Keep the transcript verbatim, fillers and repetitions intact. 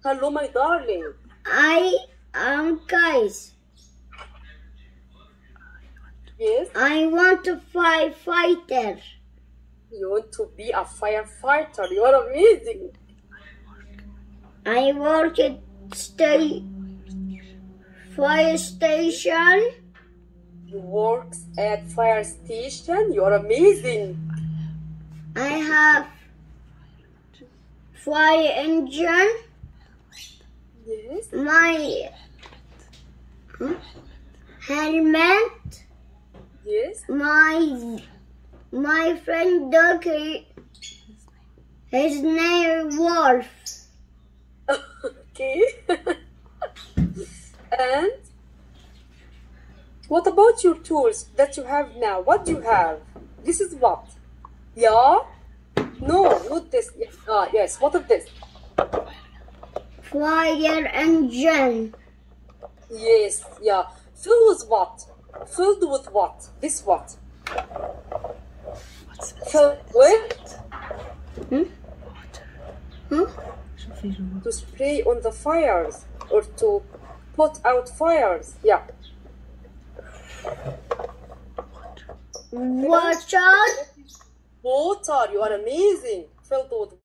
Hello, my darling. I am guys. Yes? I want to fight fighter. You want to be a firefighter. You are amazing. I work at sta fire station. You work at fire station. You are amazing. I have fire engine. Yes. My hmm? helmet. Yes. My my friend dog. His name Wolf. Okay. And what about your tools that you have now? What do you have? This is what? Yeah? No, not this. Ah, yes. What is this? Fire engine. Yes, yeah. Filled with what? Filled with what? This what? What's this? Filled with? Hmm? Hmm? To spray on the fires or to put out fires. Yeah. Water. Water. You are amazing. Filled with